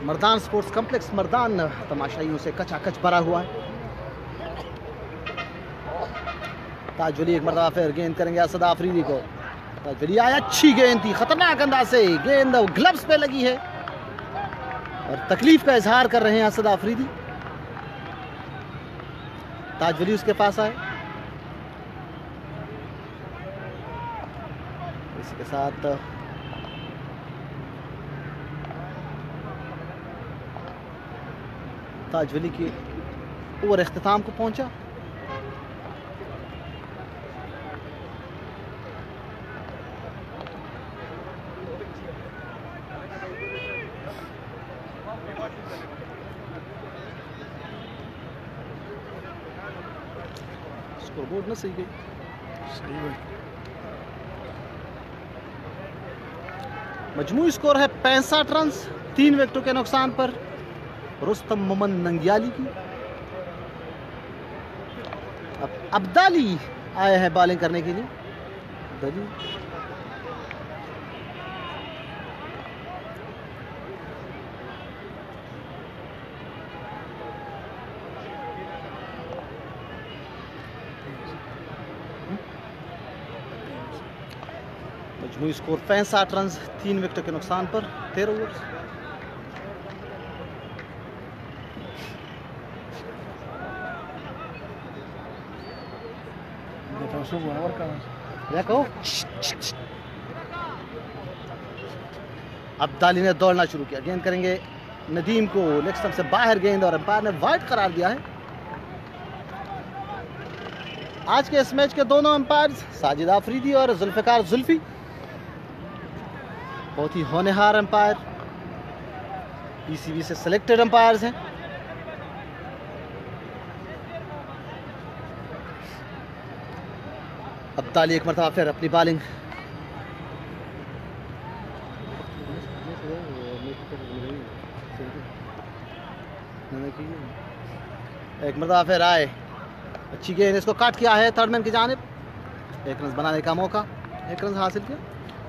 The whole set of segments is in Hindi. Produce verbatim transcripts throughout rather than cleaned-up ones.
मर्दान स्पोर्ट्स कॉम्प्लेक्स मर्दान तमाशाइयों से कचाकच भरा हुआ है। ताजवली एक मरतबा फिर गेंद करेंगे असद आफरीदी को। ताजवली आए, अच्छी गेंद थी, खतरनाक अंदाज से गेंद ग्लव्स पे लगी है और तकलीफ का इजहार कर रहे हैं असद आफरीदी। ताजवली उसके पास आए, इसके साथ ताजवली की ओवर इख्तिताम को पहुंचा। स्कोरबोर्ड ना सही गई, सही है। मजमूई स्कोर है पैंसठ रन, तीन विकेटों के नुकसान पर रुस्तम मोमंद नंग्याली की। अब अब्दाली आए हैं बॉलिंग करने के लिए। अब्दाली मजमूई स्कोर पैंसठ रन, तीन विकेटों के नुकसान पर तेरह ओवर। अब्दाली ने दौड़ना शुरू किया, गेंद करेंगे नदीम को, लेग स्टंप से बाहर गेंद और अंपायर ने वाइड करार दिया है। आज के इस मैच के दोनों अंपायर साजिद आफरीदी और जुल्फिकार जुल्फी बहुत ही होनहार अंपायर, पीसीबी से सिलेक्टेड अंपायर्स हैं। अब्दाली एक मरतबा फिर अपनी बॉलिंग एक मरतबा फिर आए, अच्छी गेंद, इसको काट किया है थर्ड मैन की जानिब। एक रन बनाने का मौका, एक रन हासिल किया।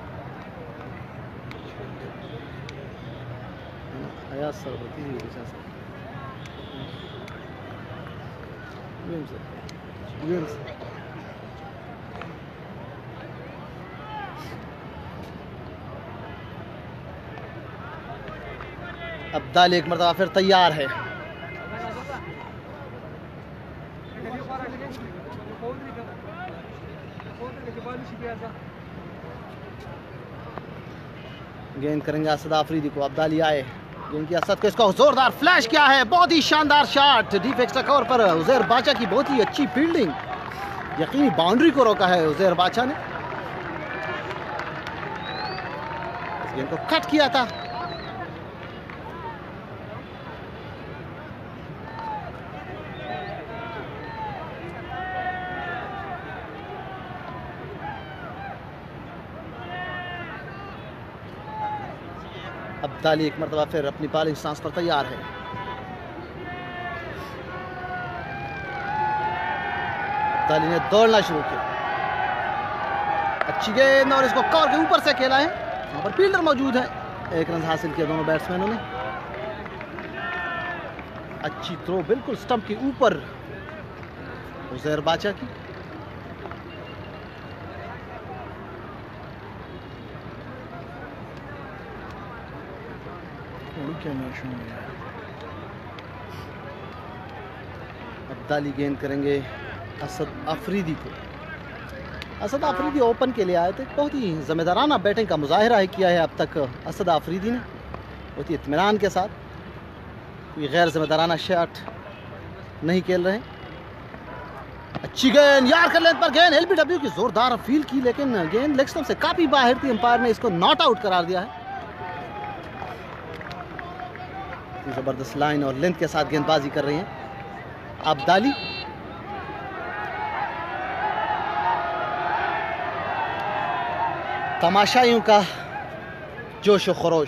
अब्दाली एक मरतबा फिर तैयार है। गेंद करेंगे असद आफरीदी को। अब्दाली आए, गेंद की असद को, इसको जोरदार फ्लैश किया है, बहुत ही शानदार शॉट डीप एक्स्ट्रा कवर पर उजैर बाचा की बहुत ही अच्छी फील्डिंग, यकीनी बाउंड्री को रोका है उजैर बाचा ने। इस गेंद को कट किया था। अब्दाली एक मरतबा फिर अपनी बॉलिंग स्टांस पर तैयार है। अब्दाली ने दौड़ना शुरू किया, अच्छी गेंद और इसको कवर के ऊपर से खेला है, वहां पर फील्डर मौजूद है। एक रन हासिल किया दोनों बैट्समैनों ने। अच्छी थ्रो बिल्कुल स्टंप के ऊपर उजैर बाचा की। अब्दाली गेंद करेंगे असद आफरीदी को। असद आफरीदी ओपन के लिए आए थे, बहुत ही जिम्मेदाराना बैटिंग का मुजाहिरा है किया है अब तक असद आफरीदी ने, बहुत ही इत्मीनान के साथ, कोई गैर जिम्मेदाराना शॉट नहीं खेल रहे। अच्छी गेंद, यार कर लेंथ पर गेंद, एलबीडब्ल्यू की जोरदार फील की, लेकिन गेंद लेग स्टंप से काफी बाहर थी। अंपायर ने इसको नॉट आउट करार दिया है। जबरदस्त लाइन और लेंथ के साथ गेंदबाजी कर रही हैं अब्दाली। तमाशाइयों का जोश व खरोश।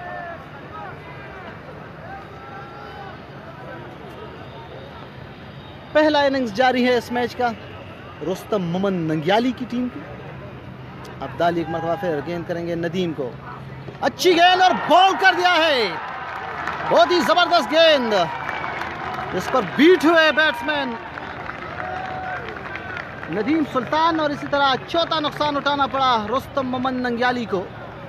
पहला इनिंग्स जारी है इस मैच का रुस्तम मोमंद नंग्याली की टीम की। अब्दाली एक मरतबा फिर गेंद करेंगे नदीम को, अच्छी गेंद और बॉल कर दिया है। बहुत ही जबरदस्त गेंद, इस पर बीट हुए बैट्समैन नदीम सुल्तान और इसी तरह चौथा नुकसान उठाना पड़ा रुस्तम मोमंद नंग्याली को।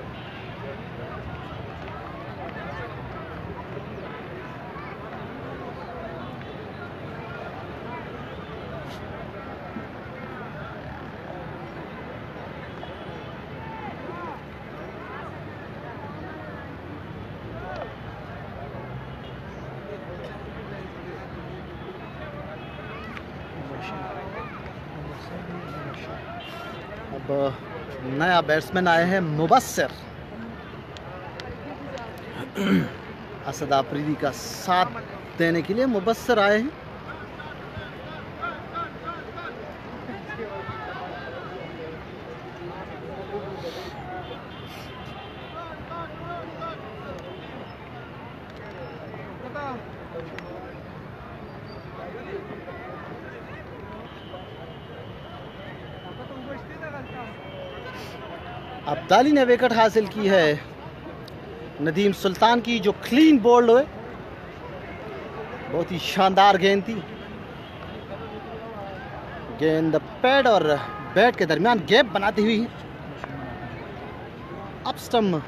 अब नया बैट्समैन आए हैं मुबस्सिर, असद आफरीदी का साथ देने के लिए मुबस्सिर आए हैं। अब्दाली ने विकेट हासिल की है नदीम सुल्तान की, जो क्लीन बोल्ड हुए। बहुत ही शानदार गेंद थी, गेंद पैड और बैट के दरमियान गैप बनाती हुई अप स्टंप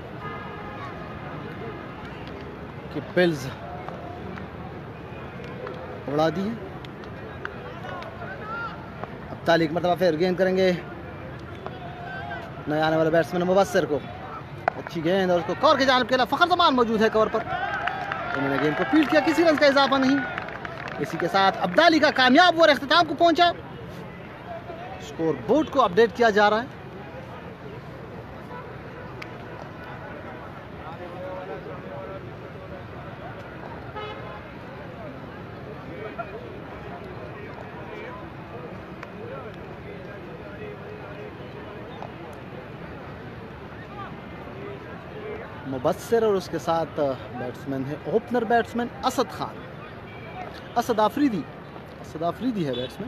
की बिल्स उड़ा दी है। अब्दाली एक मरतबा फिर गेंद करेंगे नए आने वाले बैट्समैन मुबस्सिर को। अच्छी गेंद और उसको कवर की जानिब खेला, फखर जमान मौजूद है कवर पर, उन्होंने गेंद को फील्ड किया, किसी रन का इजाफा नहीं। इसी के साथ अब्दाली का कामयाब ओवर इख्तिताम को पहुंचा। स्कोर बोर्ड को अपडेट किया जा रहा है। मुबस्सिर और उसके साथ बैट्समैन है ओपनर बैट्समैन असद खान, असद आफरीदी, असद आफरीदी है बैट्समैन।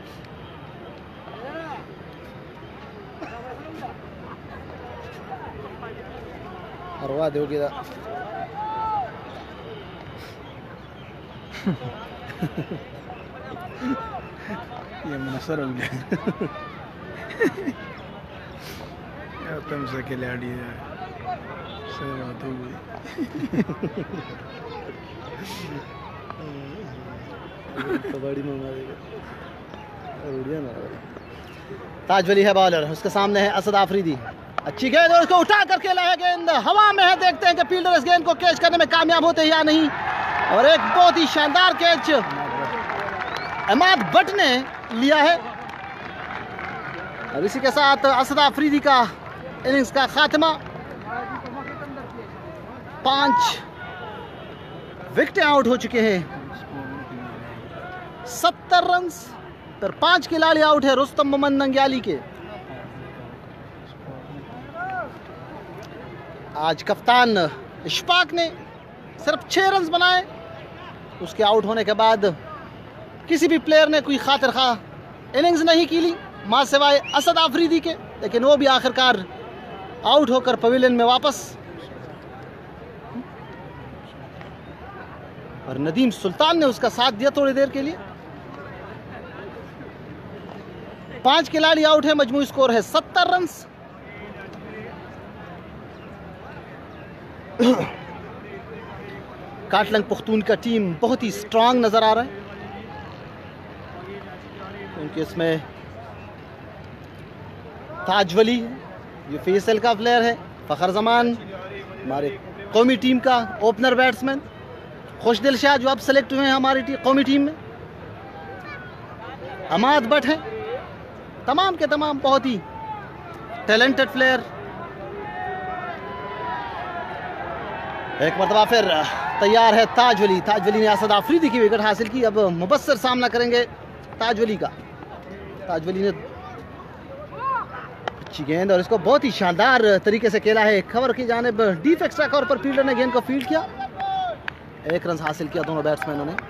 अरवा दोगे ये मुनसर हो गया तुमसे खिलाड़ी है ताज वली है बॉलर, उसके सामने है असद आफरीदी। अच्छी गेंद और उसको उठा कर खेला है, गेंद हवा में है। देखते हैं कि फील्डर इस गेंद को कैच करने में कामयाब होते हैं या नहीं। और एक बहुत ही शानदार कैच अहमद भट्ट ने लिया है। और इसी के साथ असद आफरीदी का इनिंग्स का खात्मा। पांच विकेटें आउट हो चुके हैं, सत्तर रन पर पांच खिलाड़ी आउट है रुस्तम मोमंद नंग्याली के। आज कप्तान इशफाक ने सिर्फ छह रन बनाए। उसके आउट होने के बाद किसी भी प्लेयर ने कोई खातिर खा इनिंग्स नहीं की ली, मां सिवाय असद आफरीदी के। लेकिन वो भी आखिरकार आउट होकर पवेलियन में वापस। और नदीम सुल्तान ने उसका साथ दिया थोड़ी देर के लिए। पांच खिलाड़ी आउट है, मजमूई स्कोर है सत्तर रन। काटलंग पुख्तून का टीम बहुत ही स्ट्रांग नजर आ रहा है, क्योंकि इसमें ताज वली है, ये फीएसएल का प्लेयर है, फखर जमान हमारे कौमी टीम का ओपनर बैट्समैन, खुशदिल शाह जो अब सेलेक्ट हुए हैं हमारी टी, कौमी टीम में, अहमद भट्ट है। तमाम के तमाम बहुत ही टैलेंटेड प्लेयर। एक मरतबा फिर तैयार है ताज वली। ताज वली ने असद आफरीदी की विकेट हासिल की। अब मुबस्सिर सामना करेंगे ताज वली का। ताज वली ने अच्छी गेंद और इसको बहुत ही शानदार तरीके से खेला है, कवर की जानिब डीप एक्स्ट्रा कवर पर फील्डर ने गेंद को फील्ड किया। एक रन हासिल किया दोनों बैट्समैनों ने।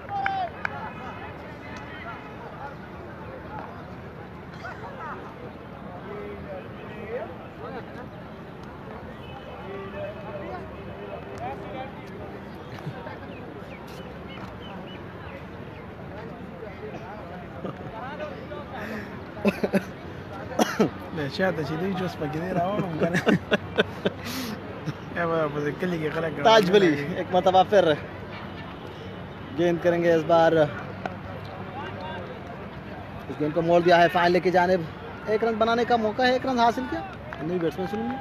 Lasciata ci devi già spaghetti Ravan उनका अब बस कली के खड़ा ताज वली एक मरतबा फिर गेंद करेंगे इस बार। इस गेंद को मोड़ दिया है फाइनल की जानिब। एक रन बनाने का मौका है, एक रन हासिल किया। नहीं बैट्समैन सुनिए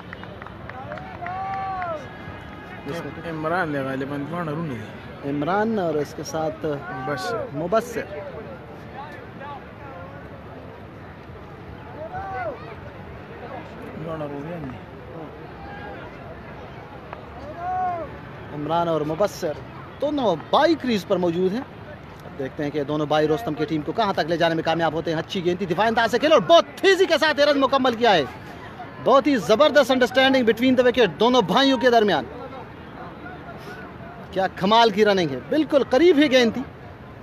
इमरान ने गालिबन कौन रूनी इमरान और इसके साथ बस मुबस्सिर। कौन रूनी इमरान और मुबस्सिर दोनों बाई क्रीज पर मौजूद हैं। अब देखते हैं कि दोनों बाई रुस्तम की टीम को कहां तक ले जाने में कामयाब होते हैं। अच्छी गेंद थी, दिफाई अंदाज से खेले और बहुत तेजी के साथ रन मुकम्मल किया है। बहुत ही जबरदस्त अंडरस्टैंडिंग बिटवीन द विकेट दोनों भाइयों के दरमियान। क्या कमाल की रनिंग है, बिल्कुल करीब ही गेंद थी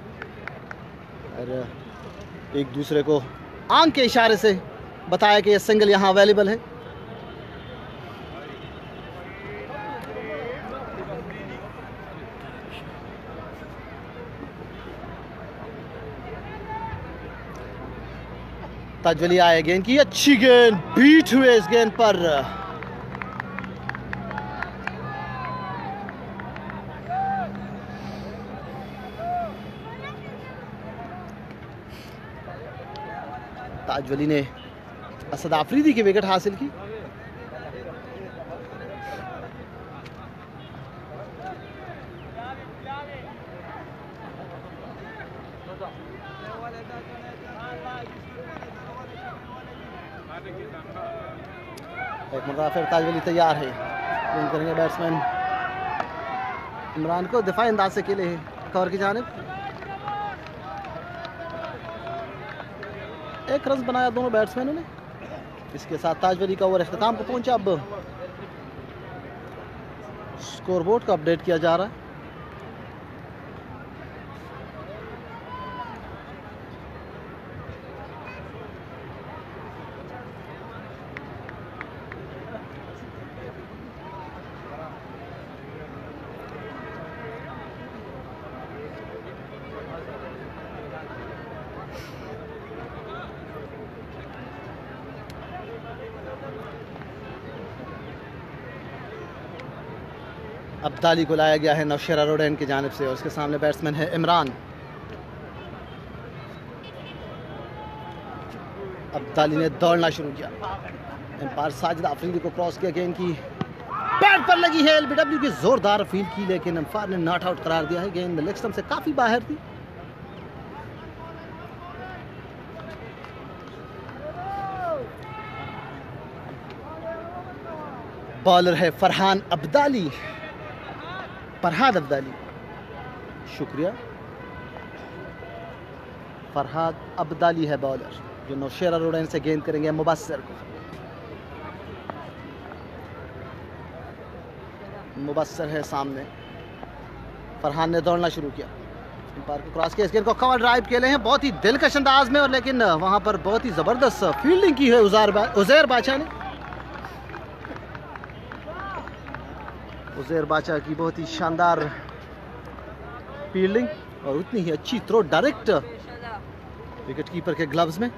और एक दूसरे को आंख के इशारे से बताया कि ये सिंगल यहां अवेलेबल है। ताजवली आए, गेंद की अच्छी गेंद, बीट हुए इस गेंद पर। ताजवली ने असद आफरीदी की विकेट हासिल की। एक मरतबा फिर ताजवली तैयार है। गेंद करेंगे बैट्समैन इमरान को, दिफाई अंदाज से खेले कवर की जानिब। एक रन बनाया दोनों बैट्समैनों ने। इसके साथ ताजवली का ओवर इख्तिताम को पहुंचा। अब स्कोरबोर्ड का अपडेट किया जा रहा है। अब्दाली को लाया गया है नौशेरा रोडेन की जानिब से और उसके सामने बैट्समैन है इमरान। अब्दाली ने दौड़ना शुरू किया। एम्पायर साजिद आफरीदी को क्रॉस किया, गेंद की पैड पर लगी है। एलबीडब्ल्यू की जोरदार फील्ड की, लेकिन एम्पायर ने नॉट आउट करार दिया है। गेंद लेग स्टंप से काफी बाहर थी। बॉलर है फरहान अब्दाली, फरहाद अब्दाली, शुक्रिया। फरहाद अब्दाली है बॉलर, जो नौशेरा रोडेन से गेंद करेंगे मुबस्सिर को। मुबस्सिर है सामने। फरहान ने दौड़ना शुरू किया, एम्पायर को क्रॉस किया। इस गेंद को कवर ड्राइव खेले हैं बहुत ही दिलकश अंदाज में, और लेकिन वहां पर बहुत ही जबरदस्त फील्डिंग की है उज़ैर बादशाह ने। उज़ैर बादशाह की बहुत ही शानदार फील्डिंग और उतनी ही अच्छी थ्रो डायरेक्ट विकेट कीपर के ग्लव्स में।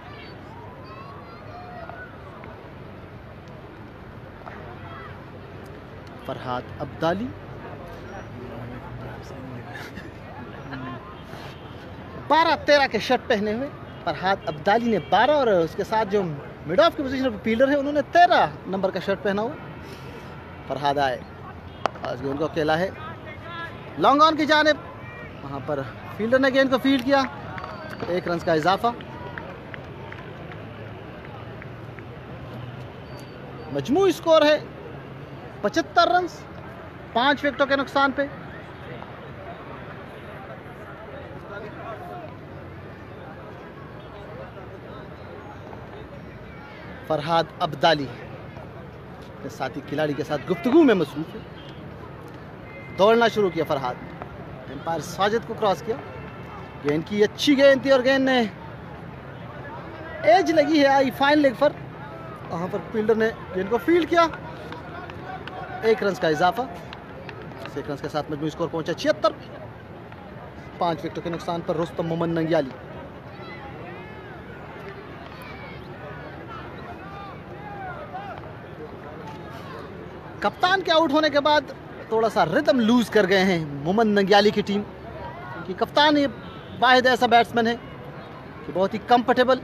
फरहाद अब्दाली बारह तेरह के शर्ट पहने हुए। फरहाद अब्दाली ने बारह और उसके साथ जो मिड ऑफ की पोजीशन पर फील्डर है उन्होंने तेरह नंबर का शर्ट पहना हुआ। फरहाद आए, आज गेंद को अकेला है लॉन्ग ऑन की जानिब। वहां पर फील्डर ने गेंद को फील्ड किया, एक रन का इजाफा। मजमूई स्कोर है पचहत्तर रन, पांच विकेटों के नुकसान पे। फरहाद अब्दाली के साथी खिलाड़ी के साथ गुफ्तगू में मसरूफ है। दौड़ना शुरू किया फरहाद, एम्पायर साजिद को क्रॉस किया। गेंद की अच्छी गेंद थी और गेंद ने एज लगी है, आई फाइन लेग पर। वहां पर फील्डर ने गेंद को फील्ड किया, एक रन का इजाफा। एक रन के साथ मजमूई स्कोर पहुंचा छिहत्तर। पांच विकेटों के नुकसान पर रुस्तम मोमंद नंग्याली। कप्तान के आउट होने के बाद थोड़ा सा रिदम लूज कर गए हैं मोमंद नंग्याली की टीम, क्योंकि कप्तान ये वाहिद ऐसा बैट्समैन है कि बहुत ही कंफर्टेबल।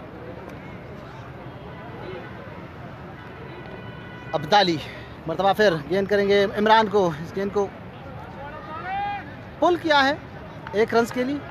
अब्दाली मरतबा फिर गेंद करेंगे इमरान को, इस गेंद को पुल किया है एक रन के लिए।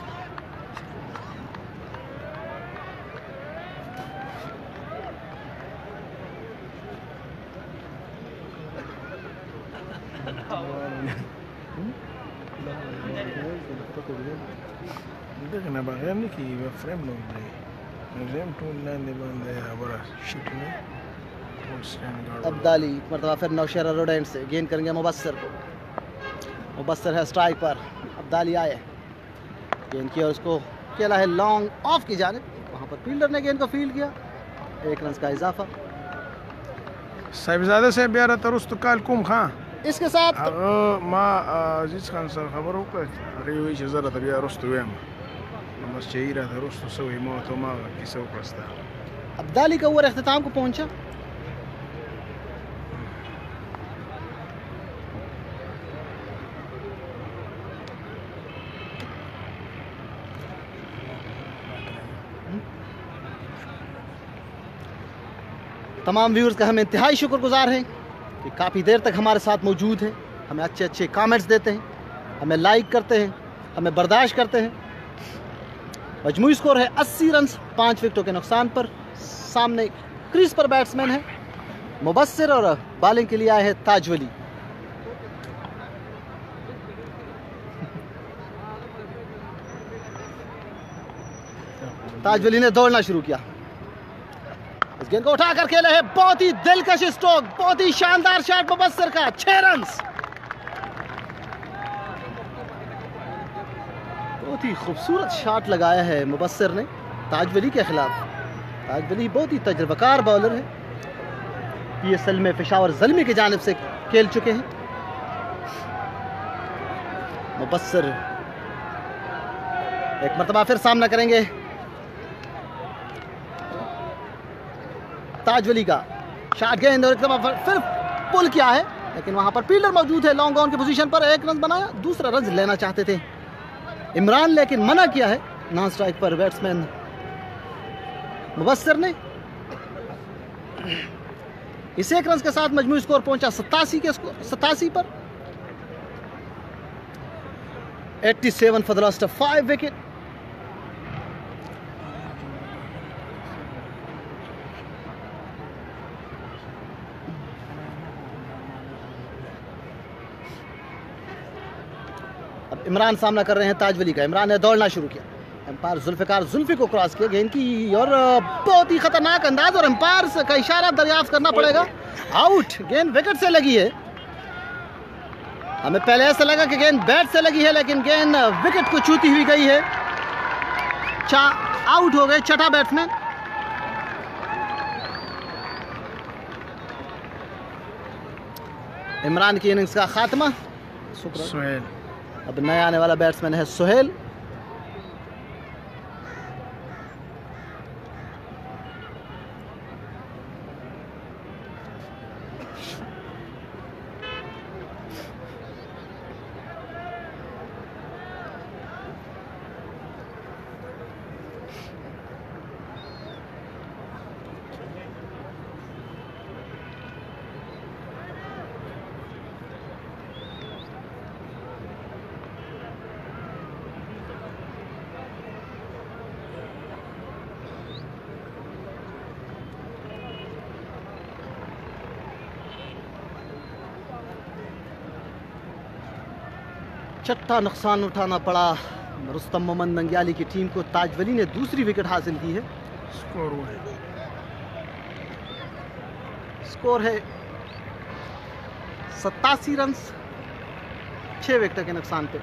देखना बगैर नहीं कि वह फ्रेम लोग फ्रेम टूल लाने बंदे बड़ा शिट में। अब्दाली मरतबा फिर नौशेरा रोड एंड से गेंद करेंगे मुबस्सिर को, मुबस्सिर है स्ट्राइक पर। अब्दाली आए, गेंद किया, उसको खेला है लॉन्ग ऑफ की जानिब, वहाँ पर फील्डर ने गेंद को फील्ड किया, एक रन का इजाफा। साहिबजादे से ब्यारा तरुस्त काल कुम खां इसके साथ माँ अजीज खान सर खबर हो कर रही जरा तबिया रुस्त हुए बस चाहिए रहा था रुस्त सही मौत हो माँ किसे उपस्ता। अब्दाली का ओवर अख्ताम को पहुंचा, तमाम व्यूअर्स का हम इंतहाई शुक्रगुजार हैं कि काफ़ी देर तक हमारे साथ मौजूद हैं, हमें अच्छे अच्छे कमेंट्स देते हैं, हमें लाइक करते हैं, हमें बर्दाश्त करते हैं। मजमूई स्कोर है अस्सी रन पाँच विकेटों के नुकसान पर। सामने क्रीज पर बैट्समैन है मुबस्सिर और बॉलिंग के लिए आए हैं ताजवली। ताजवली ने दौड़ना शुरू किया, इस गेंद को उठाकर खेले है, बहुत ही दिलकश स्ट्रोक, बहुत ही शानदार शॉट मुबस्सिर का, छह रन। बहुत ही खूबसूरत शॉट लगाया है मुबस्सिर ने ताजवली के खिलाफ। ताजवली बहुत ही तजुर्बाकार बॉलर है, पीएसएल में पेशावर ज़ल्मी की जानिब से खेल चुके हैं। मुबस्सिर एक मरतबा फिर सामना करेंगे ताजवली का, शॉट गेंद और फिर पुल किया है, लेकिन वहां पर फील्डर मौजूद है लॉन्ग ऑन की पोजीशन पर। एक रन बनाया, दूसरा रन लेना चाहते थे इमरान, लेकिन मना किया है नॉन स्ट्राइक पर बैट्समैन मुबस्सिर ने। इस एक रन के साथ मजमूई स्कोर पहुंचा सतासी के सतासी पर। सत्तासी for the lost of five wicket. अब इमरान सामना कर रहे हैं ताजवली का, इमरान ने दौड़ना शुरू किया, एम्पायर जुल्फिकार जुल्फी को क्रॉस किया गेंद की, और बहुत ही खतरनाक अंदाज, और एम्पायर का इशारा दरियाफ्त करना पड़ेगा, आउट। गेंद विकेट से लगी है, हमें पहले ऐसा लगा कि गेंद बैट से लगी है, लेकिन गेंद विकेट को छूती हुई गई है। चा आउट हो गए छठा बैट्समैन। इमरान की इनिंग्स का खात्मा। सुहेल, अब नया आने वाला बैट्समैन है सुहेल। छठा नुकसान उठाना पड़ा रुस्तम मोमंद नंग्याली की टीम को। ताजवली ने दूसरी विकेट हासिल की है। स्कोर हुआ है स्कोर है सत्तासी रन छह विकेट के नुकसान पे।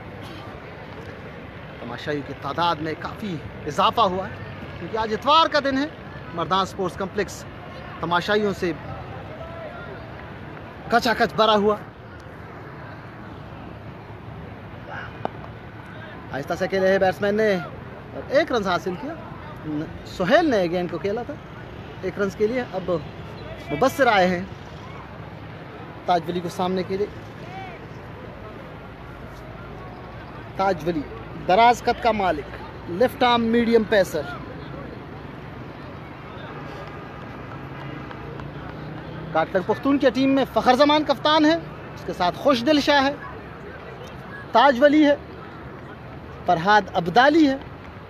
तमाशाई की तादाद में काफ़ी इजाफा हुआ है, क्योंकि आज इतवार का दिन है। मर्दान स्पोर्ट्स कम्प्लेक्स तमाशाइयों से कचाकच भरा हुआ। आहिस्ता से खेले है बैट्समैन ने और एक रन हासिल किया। सुहेल ने गेंद को खेला था एक रन के लिए। अब मुबस्सिर आए हैं। ताजवली को सामने के लिए। ताजवली दराज कद का मालिक, लेफ्ट आर्म मीडियम पेसर। काटलग पुख्तून की टीम में फ़खर जमान कप्तान है, उसके साथ खुशदिल शाह है, ताजवली है, फरहाद अब्दाली है,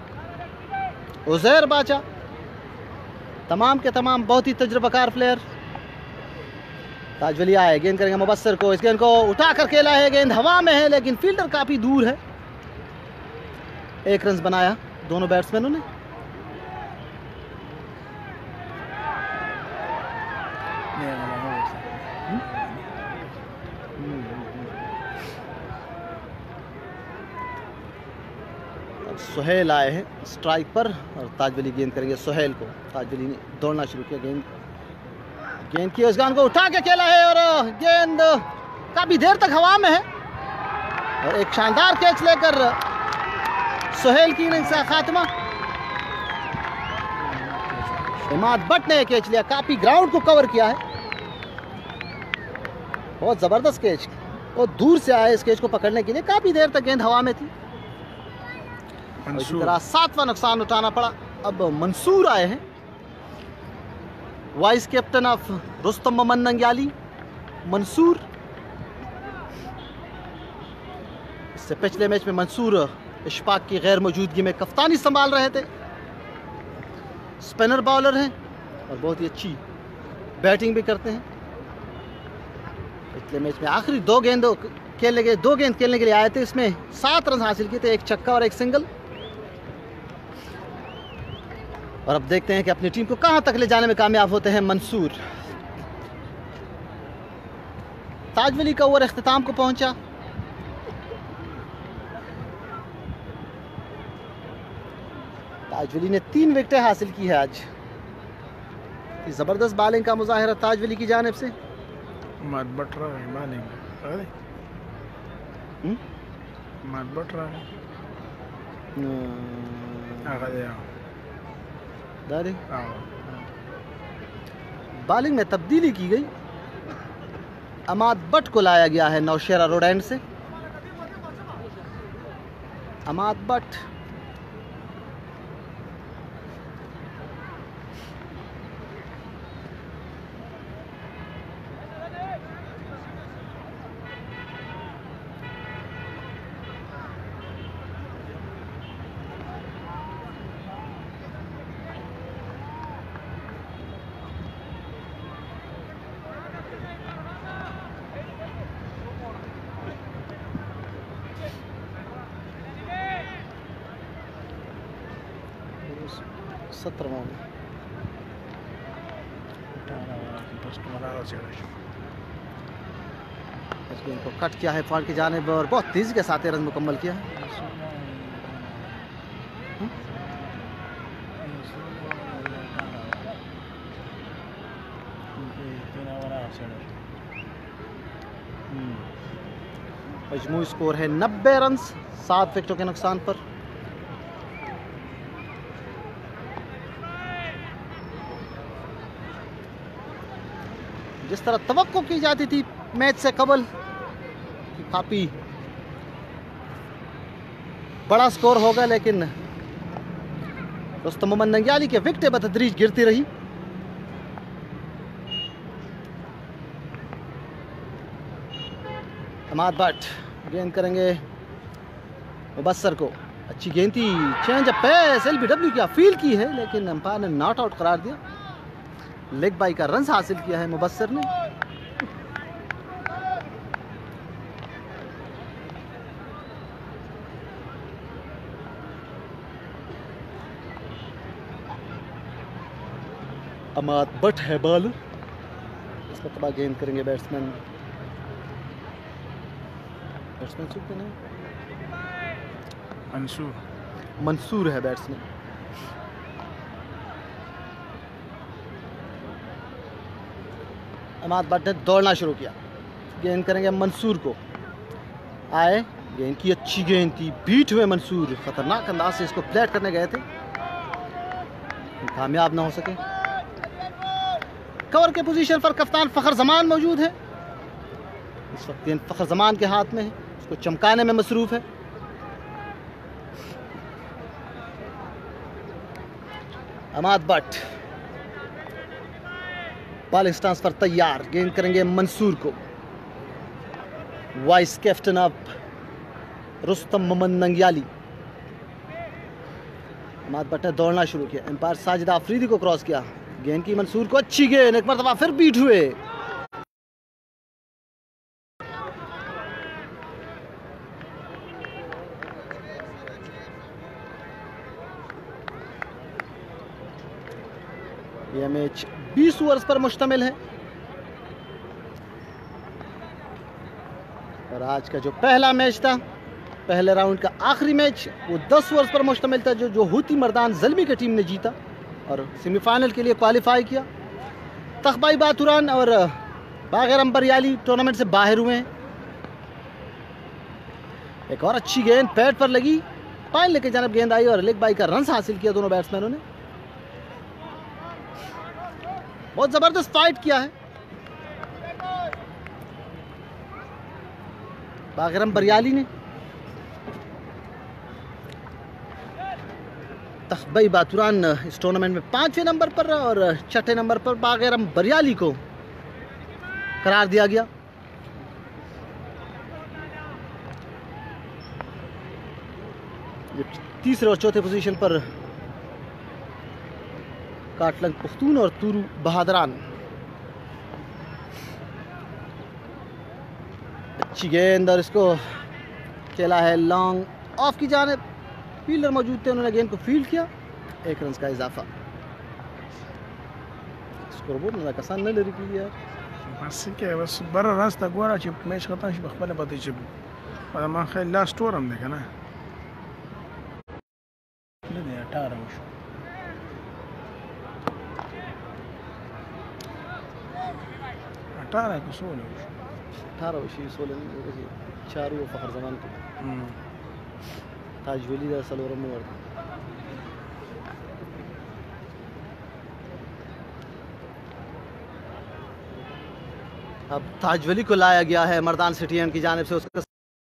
उज़ैर बाचा, तमाम के तमाम बहुत ही तजुर्बाकार प्लेयर। ताजवली आए, गेंद करेंगे मुबस्सर को, इस गेंद को उठा कर खेला है, गेंद हवा में है लेकिन फील्डर काफ़ी दूर है। एक रन बनाया दोनों बैट्समैनों ने। सुहेल आए हैं स्ट्राइक पर और ताजवली गेंद करेंगे सुहेल को। ताजवली ने दौड़ना शुरू किया, गेंद गेंद की, उस गेंद को उठा के खेला है और गेंद काफी देर तक हवा में है और एक शानदार कैच लेकर सुहेल की इनिंग्स का खात्मा। इमाद बट ने कैच लिया, काफी ग्राउंड को कवर किया है, बहुत जबरदस्त कैच, और दूर से आए इस कैच को पकड़ने के लिए। काफी देर तक गेंद हवा में थी। इसी तरह सातवां नुकसान उठाना पड़ा। अब मंसूर आए हैं, vice captain of Rustam Momand Nangyali. Mansoor इससे पिछले मैच में मंसूर इशफाक की गैर मौजूदगी में कप्तानी संभाल रहे थे। स्पिनर बॉलर हैं और बहुत ही अच्छी बैटिंग भी करते हैं। पिछले मैच में आखिरी दो गेंदों खेलने के दो गेंद खेलने के लिए आए थे, इसमें सात रन हासिल किए थे, एक छक्का और एक सिंगल। और अब देखते हैं कि अपनी टीम को कहां तक ले जाने में कामयाब होते हैं मंसूर। ताजवली का ओवर इख्तिताम को पहुंचा। ताजवली ने तीन विकेटें हासिल की है आज। जबरदस्त बॉलिंग का मुजाहिरा ताजवली की जानिब से। मत बट रहा है बॉलिंग, अरे मत बट रहा है बॉलिंग में तब्दीली की गई। अमाद बट को लाया गया है नौशेरा रोड एंड से। अमाद बट सत्रहवां इनको कट किया है फॉल्ट की जानिब और बहुत तेजी के साथ रन मुकम्मल किया है। मजमूई स्कोर है नब्बे रन, सात विकेटों के नुकसान पर। जिस तरह तवक्को की जाती थी मैच से कबल काफी बड़ा स्कोर होगा, लेकिन रुस्तम मोमंद नंग्याली के विकेटें बतदरीज गिरती रही। अमाद बट गेंद करेंगे मुबस्सर को, अच्छी गेंद थी, चेंज अप पेस एलबीडब्ल्यू की फील की है लेकिन अंपायर ने नॉट आउट करार दिया। लेग बाई का रन हासिल किया है मुबस्सर ने। अमाद बट है बॉलर, इस पर गेंद करेंगे बैट्समैन बैट्समैन चुप नहीं मंसूर मंसूर है बैट्समैन। अमाद बट ने दौड़ना शुरू किया, गेंद करेंगे मंसूर को, आए, गेंद की अच्छी गेंद थी, बीट हुए मंसूर, खतरनाक अंदाज से इसको प्लेट करने गए थे, कामयाब ना हो सके। कवर के पोजीशन पर कप्तान फ़खर जमान मौजूद है, इस वक्त गेंद फखर जमान के हाथ में है, उसको चमकाने में मसरूफ है। अमाद भट्ट बॉलिंग स्टांस पर तैयार, गेंद करेंगे मंसूर को। Vice captain of Rustam Momand Nangyali. Imad Bhatt ने दौड़ना शुरू किया, एम्पायर साजिद आफरीदी को क्रॉस किया, गेंद की मंसूर को, अच्छी गेंद, एक मरतबा फिर बीट हुए। यह मैच बीस ओवर्स पर मुश्तमिल है और आज का जो पहला मैच था, पहले राउंड का आखिरी मैच, वो दस ओवर्स पर मुश्तमिल था, जो जो हुती मर्दान ज़ल्मी की टीम ने जीता और सेमीफाइनल के लिए क्वालिफाई किया। तखबाई बातुरान और बागर अंबरियाली टूर्नामेंट से बाहर हुए हैं। एक और अच्छी गेंद पैड पर लगी, पाइन लेके जानब गेंद आई और लेग बाई का रन हासिल किया दोनों बैट्समैनों ने। बहुत जबरदस्त फाइट किया है। बागरम बरियाली ने तखबई बातुरान इस टूर्नामेंट में पांचवें नंबर पर और छठे नंबर पर बागरम बरियाली को करार दिया गया। तीसरे और चौथे पोजीशन पर काटलंग पुख्तून और तुरू बहादरान। अच्छी गेंद और इसको खेला है लॉन्ग ऑफ की जानिब। फील्डर मौजूद थे, उन्होंने गेंद को फील्ड किया, एक रन का इजाफा। स्कोरबोर्ड में कसान न लरी की यार बस क्या बस बड़ा रास्ता गोरा चिप मैच खत्मしबखबले पति चिप और ما خیال लास्ट ओवर हम देखा ना ले अठारह वश अठारह को सोलह वश अठारह वश सोलह चार वो फखर जमान को ताजवली दा सलोर मोर। अब ताजवली को लाया गया है मर्दान सिटीएन की जानिब से। उसका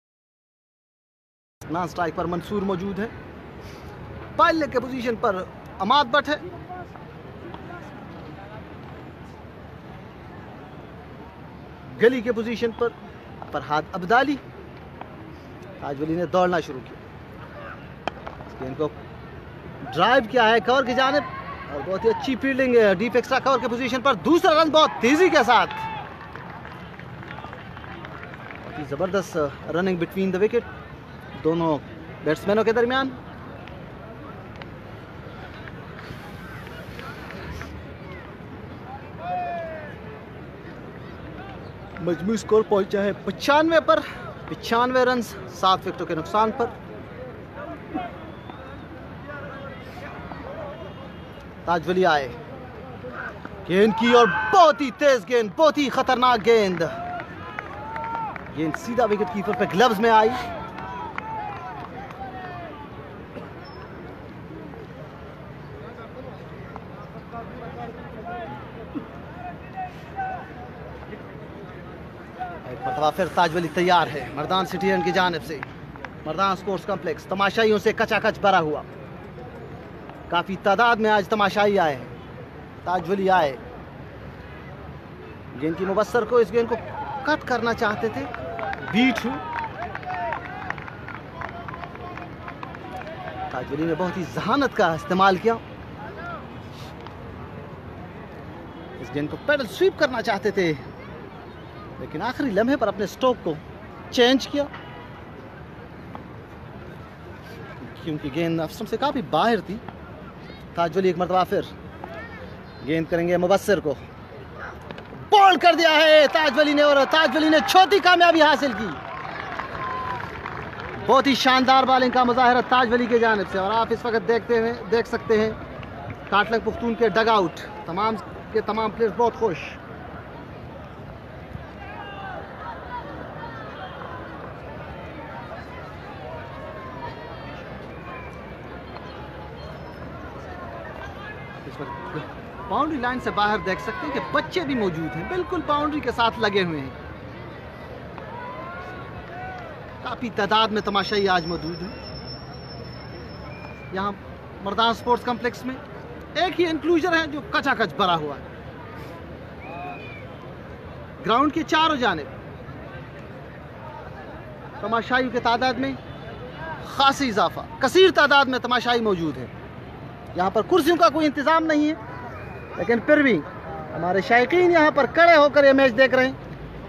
नॉन स्ट्राइक पर मंसूर मौजूद है। पायलट के पोजीशन पर अमाद भट्ट है। गली के पोजीशन पर फरहाद अब्दाली। ताजवली ने दौड़ना शुरू किया, इनको ड्राइव किया है कवर की जानिब और बहुत ही अच्छी फील्डिंग है डीप एक्स्ट्रा कवर के पोजीशन पर। दूसरा रन बहुत तेजी के साथ, जबरदस्त रनिंग बिटवीन द विकेट दोनों बैट्समैनों के दरमियान। मजमू स्कोर पहुंचा है पचानवे पर, पचानवे रन सात विकेटों के नुकसान पर। ताजवली आए, गेंद की और बहुत ही तेज गेंद, बहुत ही खतरनाक गेंद। गेंद सीधा विकेट कीपर पे ग्लव्स में आई। एक मरतबा फिर ताजवली तैयार है मर्दान सिटीएन की जानिब से। मर्दान स्पोर्ट्स कॉम्प्लेक्स तमाशाइयों से कचाकच भरा हुआ, काफी तादाद में आज तमाशाई आए हैं। ताजवली आए, गेंद की मुबस्सर को, इस गेंद को कट करना चाहते थे, बीट हुई। ताजवली ने बहुत ही जहानत का इस्तेमाल किया, इस गेंद को पैडल स्वीप करना चाहते थे लेकिन आखिरी लम्हे पर अपने स्ट्रोक को चेंज किया क्योंकि गेंद अफसर से काफी बाहर थी। ताजवली एक मरतबा फिर गेंद करेंगे मुबस्सिर को, बॉल कर दिया है ताजवली ने और ताजवली ने चौथी कामयाबी हासिल की। बहुत ही शानदार बॉलिंग का मुजाहिरा ताजवली के जानिब से। और आप इस वक्त देखते हैं देख सकते हैं काटलंग पुख्तून के डग आउट, तमाम के तमाम प्लेयर्स बहुत खुश। बाउंड्री लाइन से बाहर देख सकते हैं कि बच्चे भी मौजूद हैं, बिल्कुल बाउंड्री के साथ लगे हुए हैं। काफ़ी तादाद में तमाशाई आज मौजूद हैं यहाँ मर्दान स्पोर्ट्स कम्प्लेक्स में। एक ही इंक्लूजर है जो कचाकच भरा हुआ है। ग्राउंड के चारों जानिब तमाशाइयों के तादाद में खासी इजाफा, कसीर तादाद में तमाशाई मौजूद है। यहाँ पर कुर्सियों का कोई इंतज़ाम नहीं है, लेकिन फिर भी हमारे शायकीन यहाँ पर खड़े होकर ये मैच देख रहे हैं।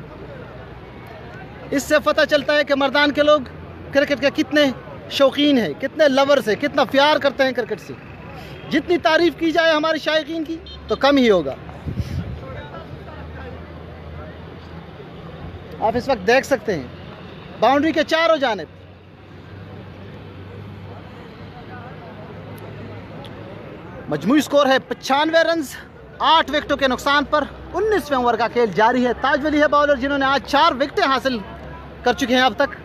इससे पता चलता है कि मर्दान के लोग क्रिकेट के कितने शौकीन हैं, कितने लवर्स हैं, कितना प्यार करते हैं क्रिकेट से। जितनी तारीफ की जाए हमारे शायकीन की तो कम ही होगा। आप इस वक्त देख सकते हैं बाउंड्री के चारों जानिब मजमूई स्कोर है पचानवे रन, आठ विकेटों के नुकसान पर। उन्नीसवें ओवर का खेल जारी है। ताजवली है बॉलर जिन्होंने आज चार विकेटें हासिल कर चुके हैं अब तक,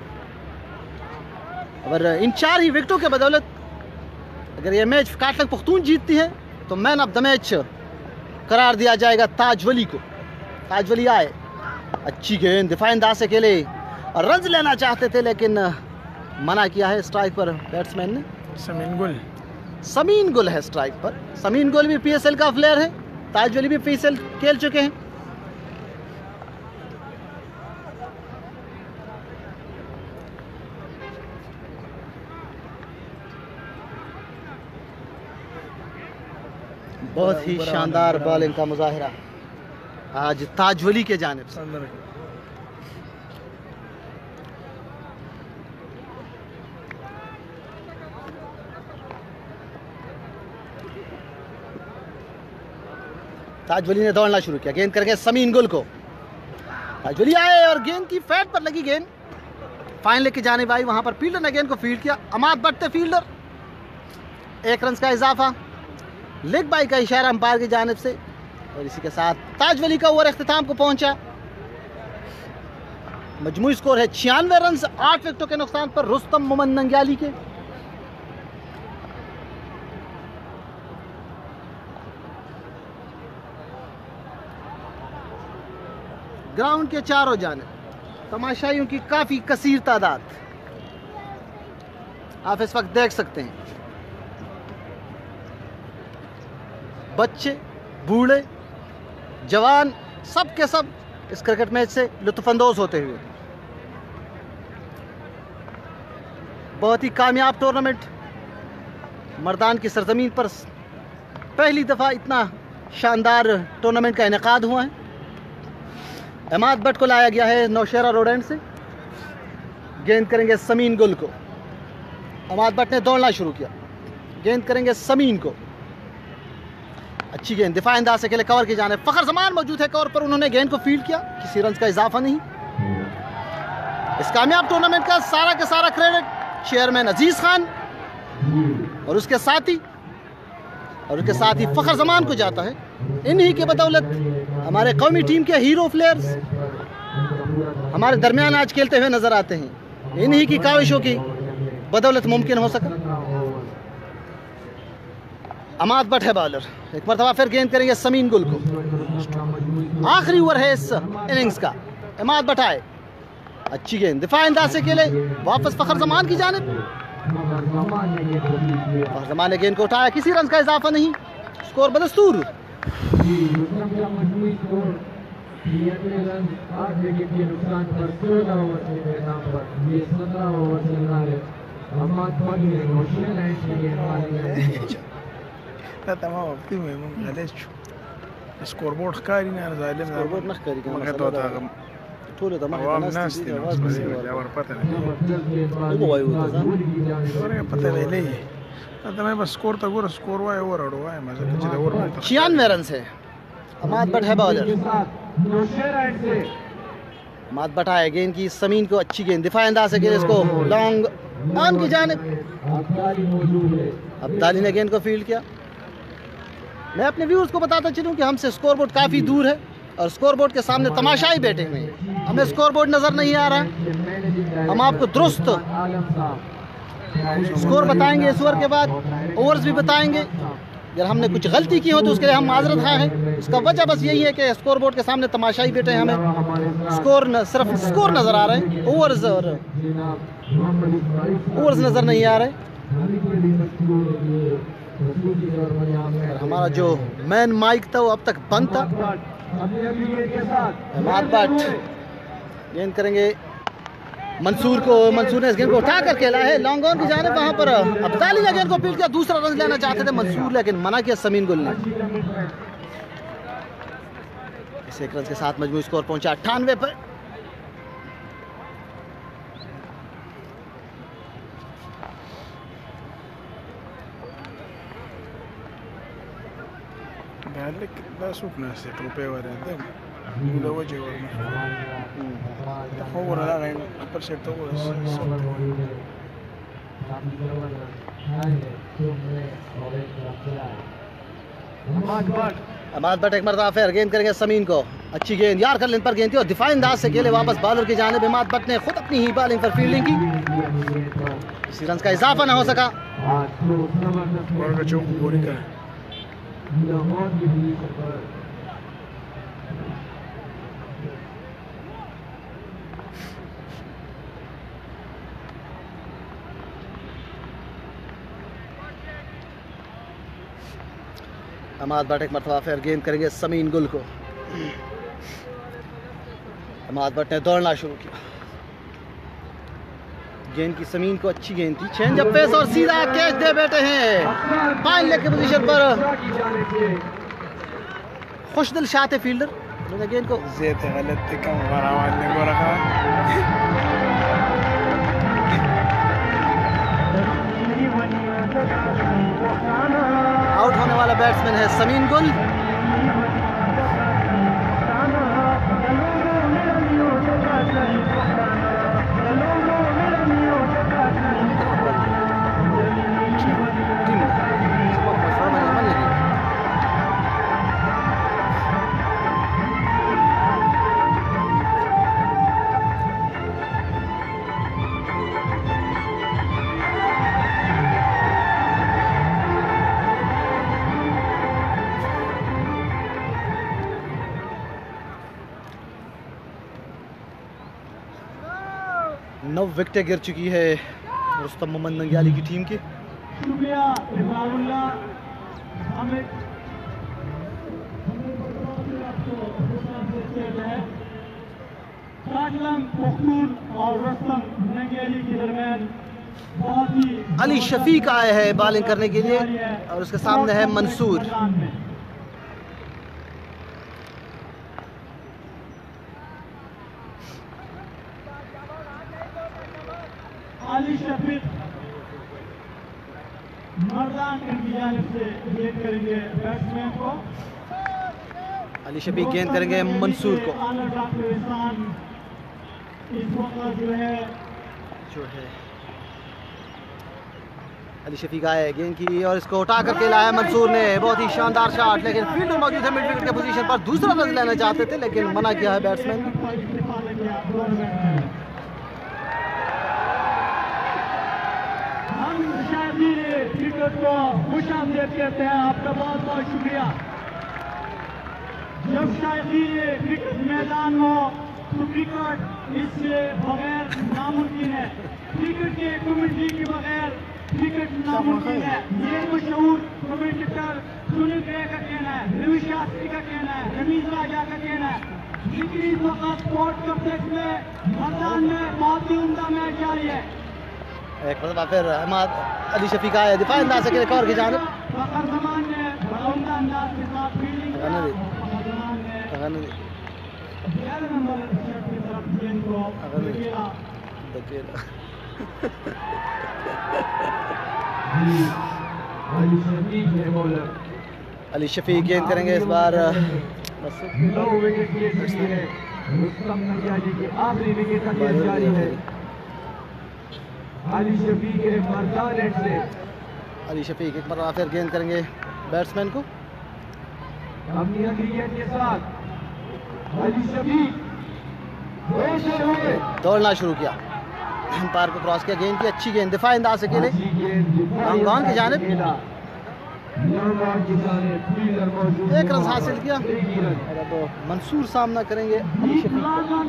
और इन चार ही विकेटों के बदौलत अगर ये मैच काटलग पुख्तून जीतती है तो मैन ऑफ द मैच करार दिया जाएगा ताजवली को। ताजवली आए, अच्छी गेंद दिफाई अंदाज से खेले और रन लेना चाहते थे, लेकिन मना किया है स्ट्राइक पर बैट्समैन ने। समीन गुल समीन गुल है स्ट्राइक पर। समीन गुल भी पीएसएल का प्लेयर है, ताजवली भी पीएसएल खेल चुके हैं। बहुत ही शानदार बॉलिंग का मुजाहिरा आज ताजवली के जानिब से। ताजवली ने दौड़ना शुरू किया, गेंद करके समीन गुल को। ताजवली आए और गेंद की फैट पर लगी गेंद फाइन लेके जाने भाई, वहां पर फील्डर ने गेंद को फील्ड किया। अमाद भट्ट थे फील्डर। एक रन का इजाफा, लेग बाई का इशारा अंपायर की जानिब से, और इसी के साथ ताजवली का ओवर अख्तिताम को पहुंचा। मजमूई स्कोर है छियानवे रन, आठ विकेटों के नुकसान पर रुस्तम मोमंद नंग्याली के। ग्राउंड के चारों जानिब तमाशाइयों की काफी कसीर तादाद आप इस वक्त देख सकते हैं। बच्चे, बूढ़े, जवान, सब के सब इस क्रिकेट मैच से लुत्फानंदोज होते हुए। बहुत ही कामयाब टूर्नामेंट मर्दान की सरजमीन पर पहली दफ़ा इतना शानदार टूर्नामेंट का इनेकाद हुआ है। अमाद भट्ट को लाया गया है नौशहरा रोड एंड से। गेंद करेंगे समीन गुल को। अमाद भट्ट ने दौड़ना शुरू किया, गेंद करेंगे समीन को। अच्छी गेंद दिफाई अंदाज से खेले, कवर की जाने फखर जमान मौजूद है कवर पर, उन्होंने गेंद को फील्ड किया। किसी रन का इजाफा नहीं। इस कामयाब टूर्नामेंट का सारा का सारा क्रेडिट चेयरमैन अजीज खान और उसके साथी और उसके साथ ही फखर जमान को जाता है। इन्हीं के बदौलत हमारे कौमी टीम के हीरो प्लेयर्स हमारे दरमियान आज खेलते हुए नजर आते हैं। इन्हीं की काविशों की बदौलत मुमकिन हो सका। अमाद भट्ट है बॉलर। एक मरतबा फिर गेंद करेंगे समीन गुल को। आखिरी ओवर है इस इनिंग्स का। अमाद भट्ट आए, अच्छी गेंद दिफाई अंदाज से खेले, वापस फखर जमान की जानिब। फखर जमान ने गेंद को उठाया, किसी रन का इजाफा नहीं। स्कोर बदस्तूर। تمام في معلش سكور بورد ښکاري نه ظالم سکور بورد نه ښکاري کنه مګر ته هغه ټول د مخه عوام ناس ناس دي دي اواز نو بس یا ور پته نه او وایو ته ورګه پته ویلې ته مې بس سکور ته ګور سکور وای اور اړو وای مزه چې دا اور مې छियानवे रन है। अमाद भट्ट है बॉलर। अमाद भट्ट आए, गेंद की समीन को अच्छी गेंद दिफाई अंदाज से खेले, इसको लॉन्ग ऑन की जानिब। अब्दाली ने गेंद को फील्ड किया। मैं अपने व्यूअर्स को बताता चलूं कि हमसे स्कोर बोर्ड काफ़ी दूर है और स्कोर बोर्ड के सामने तमाशाई बैठे हुए हैं। हमें स्कोर बोर्ड नज़र नहीं आ रहा। हम आपको दुरुस्त स्कोर बताएंगे इस ओवर के बाद, ओवर्स भी बताएंगे। अगर हमने कुछ गलती की हो तो उसके लिए हम माजरत खां हैं। इसका वजह बस यही है कि स्कोर बोर्ड के सामने तमाशाई बैठे हैं, हमें स्कोर न, सिर्फ स्कोर नज़र आ रहे हैं, ओवर्स और ओवर्स नज़र नहीं आ रहे। और हमारा जो मैन माइक था वो अब तक बंद था। भट्ट गेंद करेंगे मंसूर को, मंसूर ने इस गेंद को उठा कर खेला है लॉन्ग ऑन की जाने, वहां पर अब्दाली ने गेंद को फील्ड किया, दूसरा रन लेना चाहते थे मंसूर लेकिन मना किया समीन गुल ने। इस एक रन के साथ मजमूई स्कोर पहुंचा अट्ठानवे पर। muda wajah warna تطور الآن برشة تطور अमाद भट्ट एक मरतबा फिर गेंद करेंगे समीन को, अच्छी गेंद यार कर लेंथ पर गेंद थी और दिफाई अंदाज से खेले वापस बॉलर की जानिब। अमाद भट्ट ने खुद अपनी ही बॉलिंग पर फील्डिंग की, इसी रन का इजाफा ना हो सका। अमाद भट्ट एक मरतबा फिर गेंद करेंगे समीन गुल को। अमाद भट्ट ने दौड़ना शुरू किया, गेंद की समीन को अच्छी गेंद थी, चेंज अप पेस और सीधा कैच दे बैठे हैं फाइन लेग की पोजीशन पर। खुशदिल शाह थे फील्डर, उन्होंने गेंद को आउट होने वाला बैट्समैन है समीन गुल। नौ विकेटें गिर चुकी है रुस्तम मोमंद नंग्याली की टीम की। अली शफीक आए हैं बॉलिंग करने के लिए और उसके सामने है मंसूर। अली शफीक मर्दान की जानिब से गेंद करेंगे बैट्समैन को। अली शफीक गेंद करेंगे मंसूर को। इस वक्त जो है जो है अली शफीक आए गेंद की और इसको उठा कर खेला है मंसूर ने, बहुत ही शानदार शॉट, लेकिन फील्डर मौजूद है मिड विकेट के पोजीशन पर, दूसरा रन लेना चाहते थे लेकिन मना किया है बैट्समैन ने। क्रिकेट को खुशामदीद कहते हैं, आपका बहुत बहुत शुक्रिया। जब शायकीन क्रिकेट मैदान हो तो क्रिकेट इससे बगैर नामुमकिन है, क्रिकेट के कमेंट्री के बगैर क्रिकेट नामुमकिन है। ये मशहूर कमेंटेटर सुनील ग्रे का कहना है, रवि शास्त्री का कहना है, रमीज राजा का कहना है। लेकिन इस वक्त स्पोर्ट कॉम्प्लेक्स में मर्दान में बहुत ही उम्दा मैच जारी है। एक मतलब फिर अहमद अली शफीक आए दिफाई अंदाज से एक और की जानिब। अली शफीक गेंद करेंगे इस बार। अली शफीक मर्दान से अली शफीक एक बार फिर गेंद करेंगे बैट्समैन को। अपनी अगली गेंद के साथ अली शफीक दौड़ना शुरू किया, पार को क्रॉस किया, गेंद की अच्छी गेंद दिफाई अंदाज से खेले लॉन्ग ऑन की जानिब। एक रन हासिल किया और अब मंसूर सामना करेंगे अली शफीक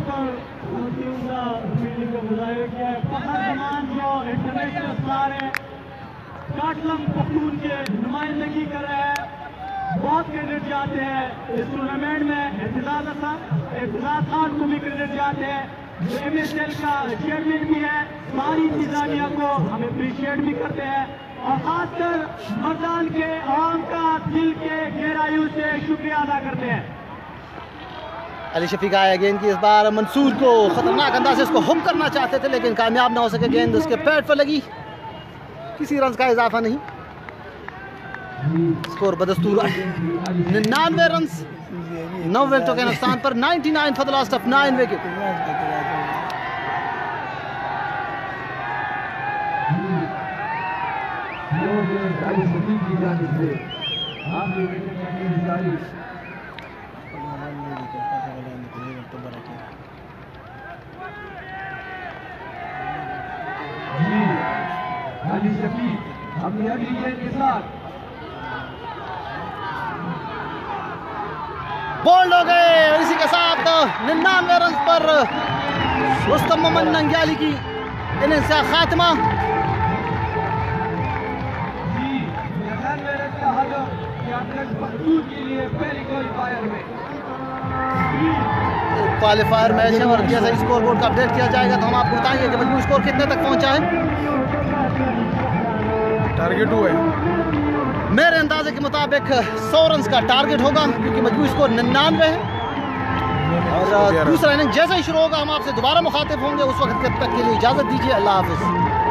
के नुमाइंदगी कर रहे हैं। बहुत क्रेडिट जाते हैं इस टूर्नामेंट में। एतजाज एतजाज खान को भी क्रेडिट जाते हैं जो एम एस एल का चेयरमैन भी है। सारी इंतजामिया को हम अप्रिशिएट भी करते हैं और खासकर मर्दान के आवाम का दिल के गहराइयों से शुक्रिया अदा करते हैं। अली शफीक आया गेंद की इस बार मंसूर को खतरनाक अंदाज से इसको हुक करना चाहते थे लेकिन कामयाब ना हो सके। गेंद उसके पैड पर लगी, किसी रन का इजाफा नहीं। स्कोर बदस्तूर निन्यानवे रन नौ विकेटों के नुकसान पर निन्यानवे for the last of nine wicket. Ali Shafiq अपनी अगली गेंद के साथ बोल्ड हो गए। इसी के साथ निन्यानवे रन पर रुस्तम मोहम्मद नंग्याली की इनिंग्स का खात्मा। क्वालिफायर मैच है और जैसा स्कोर बोर्ड का अपडेट किया जाएगा तो हम आपको बताएंगे कि मजमूई स्कोर कितने तक पहुंचा है। टारगेट हुआ है मेरे अंदाजे के मुताबिक सौ रन का टारगेट होगा क्योंकि मजमूई स्कोर निन्यानवे है। और दूसरा इनिंग जैसे ही शुरू होगा हम आपसे दोबारा मुखातिब होंगे। उस वक्त तक के लिए इजाजत दीजिए। अल्लाह हाफिज।